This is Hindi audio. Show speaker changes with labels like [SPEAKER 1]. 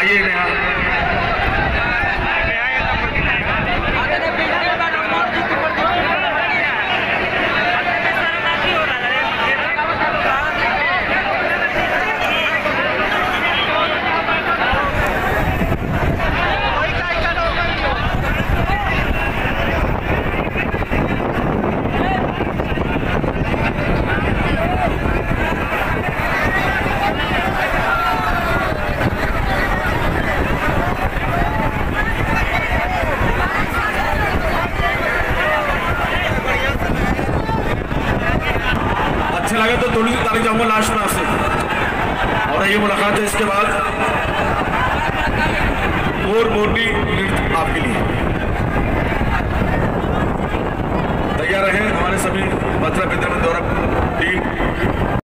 [SPEAKER 1] आइए यहाँ अच्छा लगे तो थोड़ी सी तारीख जाऊंगा लास्ट में आपसे और ये मुलाकात है। इसके बाद मोर मोरनी नृत्य आपके लिए तैयार रहे हमारे सभी मथुरा वृंदावन दौरा टीम।